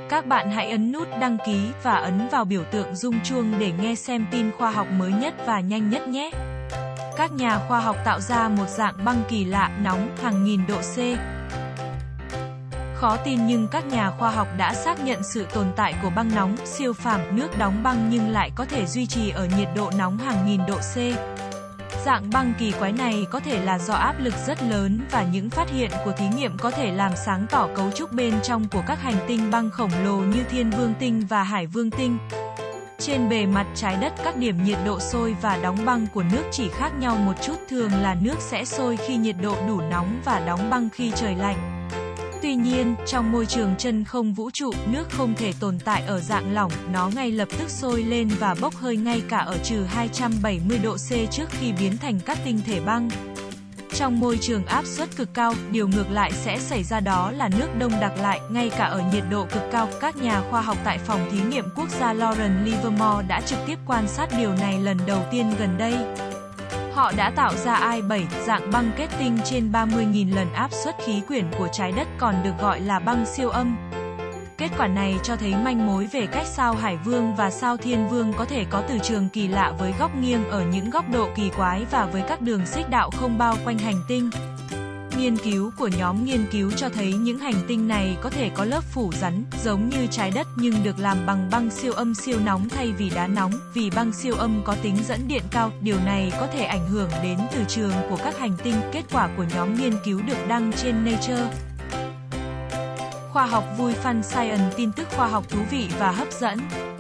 Các bạn hãy ấn nút đăng ký và ấn vào biểu tượng rung chuông để nghe xem tin khoa học mới nhất và nhanh nhất nhé. Các nhà khoa học tạo ra một dạng băng kỳ lạ, nóng hàng nghìn độ C. Khó tin nhưng các nhà khoa học đã xác nhận sự tồn tại của băng nóng siêu phàm, nước đóng băng nhưng lại có thể duy trì ở nhiệt độ nóng hàng nghìn độ C. Dạng băng kỳ quái này có thể là do áp lực rất lớn và những phát hiện của thí nghiệm có thể làm sáng tỏ cấu trúc bên trong của các hành tinh băng khổng lồ như Thiên Vương tinh và Hải Vương tinh. Trên bề mặt trái đất, các điểm nhiệt độ sôi và đóng băng của nước chỉ khác nhau một chút, thường là nước sẽ sôi khi nhiệt độ đủ nóng và đóng băng khi trời lạnh. Tuy nhiên, trong môi trường chân không vũ trụ, nước không thể tồn tại ở dạng lỏng, nó ngay lập tức sôi lên và bốc hơi ngay cả ở -270 độ C trước khi biến thành các tinh thể băng. Trong môi trường áp suất cực cao, điều ngược lại sẽ xảy ra, đó là nước đông đặc lại, ngay cả ở nhiệt độ cực cao. Các nhà khoa học tại phòng thí nghiệm quốc gia Lawrence Livermore đã trực tiếp quan sát điều này lần đầu tiên gần đây. Họ đã tạo ra I-7, dạng băng kết tinh trên 30.000 lần áp suất khí quyển của trái đất, còn được gọi là băng siêu âm. Kết quả này cho thấy manh mối về cách sao Hải Vương và sao Thiên Vương có thể có từ trường kỳ lạ với góc nghiêng ở những góc độ kỳ quái và với các đường xích đạo không bao quanh hành tinh. Nghiên cứu của nhóm nghiên cứu cho thấy những hành tinh này có thể có lớp phủ rắn, giống như trái đất nhưng được làm bằng băng siêu âm siêu nóng thay vì đá nóng, vì băng siêu âm có tính dẫn điện cao, điều này có thể ảnh hưởng đến từ trường của các hành tinh. Kết quả của nhóm nghiên cứu được đăng trên Nature. Khoa học vui, Fun Science, tin tức khoa học thú vị và hấp dẫn.